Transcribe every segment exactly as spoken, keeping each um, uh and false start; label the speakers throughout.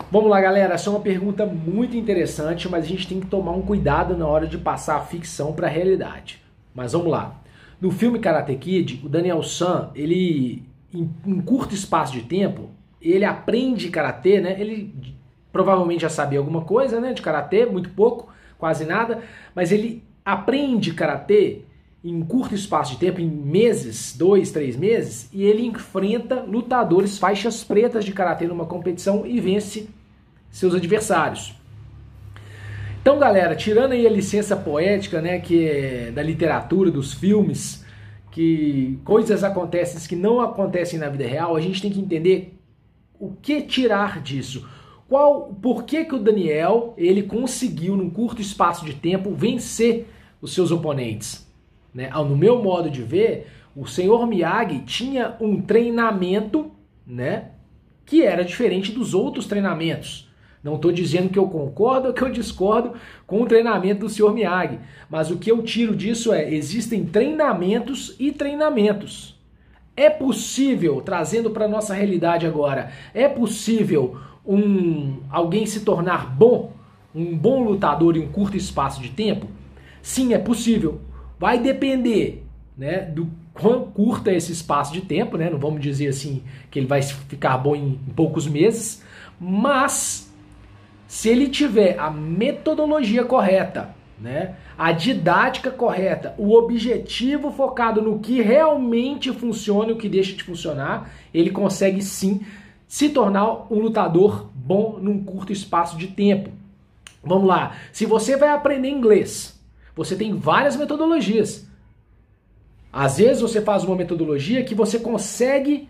Speaker 1: Vamos lá, galera, essa é uma pergunta muito interessante, mas a gente tem que tomar um cuidado na hora de passar a ficção para a realidade. Mas vamos lá. No filme Karate Kid, o Daniel San, ele, em um curto espaço de tempo, ele aprende karatê, né? Ele provavelmente já sabia alguma coisa, né, de karatê, muito pouco, quase nada, mas ele aprende karatê em um curto espaço de tempo, em meses, dois, três meses, e ele enfrenta lutadores faixas pretas de karatê numa competição e vence seus adversários. Então, galera, tirando aí a licença poética, né, que é da literatura, dos filmes, que coisas acontecem que não acontecem na vida real, a gente tem que entender o que tirar disso. Qual, por que que o Daniel, ele conseguiu, num curto espaço de tempo, vencer os seus oponentes? Né? No meu modo de ver, o senhor Miyagi tinha um treinamento, né, que era diferente dos outros treinamentos. Não estou dizendo que eu concordo ou que eu discordo com o treinamento do senhor Miyagi, mas o que eu tiro disso é, existem treinamentos e treinamentos. É possível, trazendo para a nossa realidade agora, é possível um, alguém se tornar bom, um bom lutador em um curto espaço de tempo? Sim, é possível. Vai depender, né, do quão curto é esse espaço de tempo, né? Não vamos dizer assim que ele vai ficar bom em, em poucos meses, mas se ele tiver a metodologia correta, né, a didática correta, o objetivo focado no que realmente funciona e o que deixa de funcionar, ele consegue sim se tornar um lutador bom num curto espaço de tempo. Vamos lá, se você vai aprender inglês, você tem várias metodologias. Às vezes você faz uma metodologia que você consegue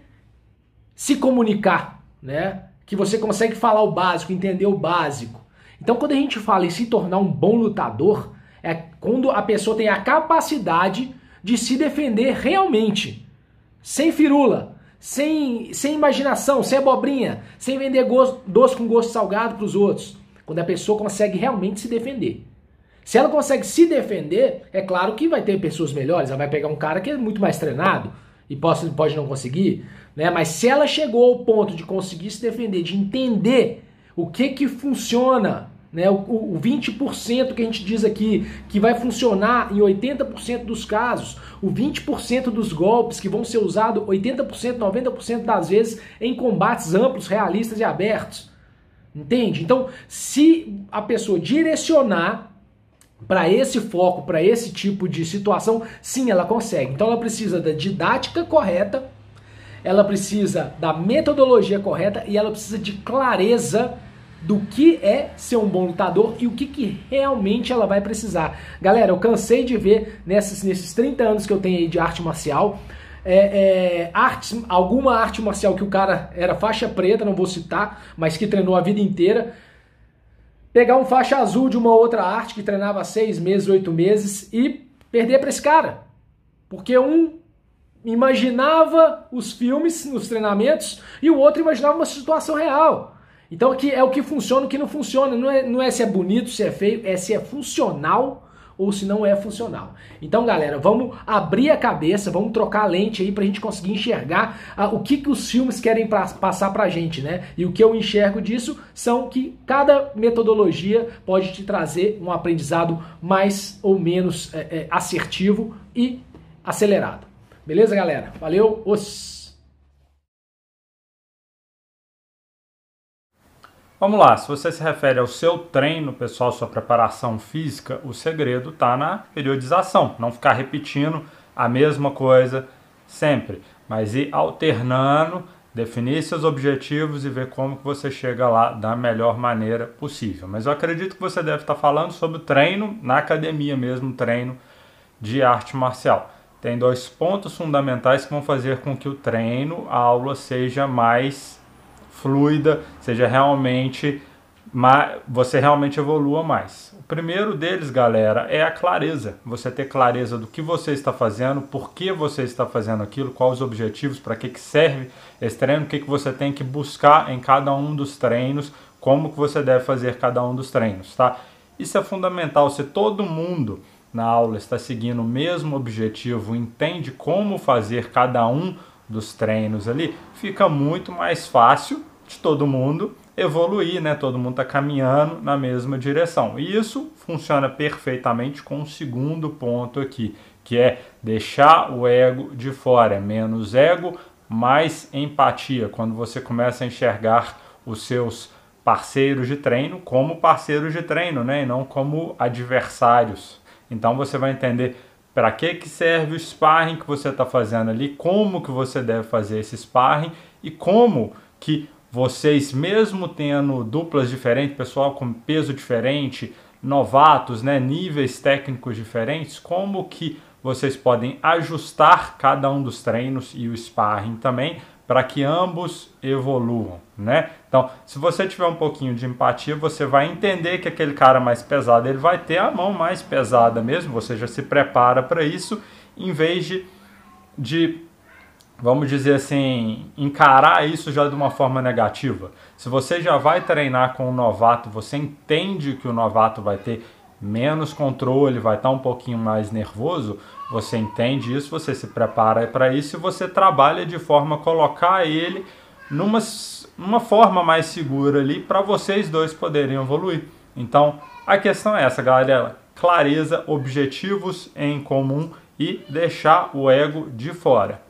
Speaker 1: se comunicar, né? Que você consegue falar o básico, entender o básico. Então, quando a gente fala em se tornar um bom lutador, é quando a pessoa tem a capacidade de se defender realmente, sem firula, sem, sem imaginação, sem abobrinha, sem vender gosto, doce com gosto salgado para os outros. Quando a pessoa consegue realmente se defender. Se ela consegue se defender, é claro que vai ter pessoas melhores. Ela vai pegar um cara que é muito mais treinado e pode, pode não conseguir, né? Mas se ela chegou ao ponto de conseguir se defender, de entender o que que funciona, né? O, o vinte por cento que a gente diz aqui, que vai funcionar em oitenta por cento dos casos, o vinte por cento dos golpes que vão ser usados oitenta por cento, noventa por cento das vezes em combates amplos, realistas e abertos. Entende? Então, se a pessoa direcionar para esse foco, para esse tipo de situação, sim, ela consegue. Então ela precisa da didática correta, ela precisa da metodologia correta e ela precisa de clareza do que é ser um bom lutador e o que, que realmente ela vai precisar. Galera, eu cansei de ver nesses, nesses trinta anos que eu tenho aí de arte marcial, é, é, artes, alguma arte marcial que o cara era faixa preta, não vou citar, mas que treinou a vida inteira, pegar um faixa azul de uma outra arte que treinava seis meses, oito meses e perder para esse cara. Porque um imaginava os filmes nos treinamentos e o outro imaginava uma situação real. Então aqui é o que funciona, o que não funciona. Não é, não é se é bonito, se é feio, é se é funcional ou se não é funcional. Então, galera, vamos abrir a cabeça, vamos trocar a lente aí pra gente conseguir enxergar ah, o que, que os filmes querem pra, passar pra gente, né? E o que eu enxergo disso são que cada metodologia pode te trazer um aprendizado mais ou menos é, é, assertivo e acelerado. Beleza, galera? Valeu! Os...
Speaker 2: Vamos lá, se você se refere ao seu treino, pessoal, sua preparação física, o segredo está na periodização. Não ficar repetindo a mesma coisa sempre, mas ir alternando, definir seus objetivos e ver como que você chega lá da melhor maneira possível. Mas eu acredito que você deve estar falando sobre o treino na academia mesmo, treino de arte marcial. Tem dois pontos fundamentais que vão fazer com que o treino, a aula, seja mais fluida, seja realmente, você realmente evolua mais. O primeiro deles, galera, é a clareza. Você ter clareza do que você está fazendo, por que você está fazendo aquilo, quais os objetivos, para que que serve esse treino, o que que você tem que buscar em cada um dos treinos, como que você deve fazer cada um dos treinos, tá? Isso é fundamental. Se todo mundo na aula está seguindo o mesmo objetivo, entende como fazer cada um dos treinos ali, fica muito mais fácil de todo mundo evoluir, né? Todo mundo está caminhando na mesma direção. E isso funciona perfeitamente com o segundo ponto aqui, que é deixar o ego de fora. É menos ego, mais empatia. Quando você começa a enxergar os seus parceiros de treino como parceiros de treino, né? E não como adversários. Então você vai entender para que, que serve o sparring que você está fazendo ali, como que você deve fazer esse sparring e como que vocês, mesmo tendo duplas diferentes, pessoal com peso diferente, novatos, né, níveis técnicos diferentes, como que vocês podem ajustar cada um dos treinos e o sparring também para que ambos evoluam, né? Então, se você tiver um pouquinho de empatia, você vai entender que aquele cara mais pesado, ele vai ter a mão mais pesada mesmo, você já se prepara para isso, em vez de, de, vamos dizer assim, encarar isso já de uma forma negativa. Se você já vai treinar com um novato, você entende que o novato vai ter menos controle, vai estar um pouquinho mais nervoso, você entende isso, você se prepara para isso e você trabalha de forma a colocar ele numa, numa forma mais segura ali para vocês dois poderem evoluir. Então, a questão é essa, galera, clareza, objetivos em comum e deixar o ego de fora.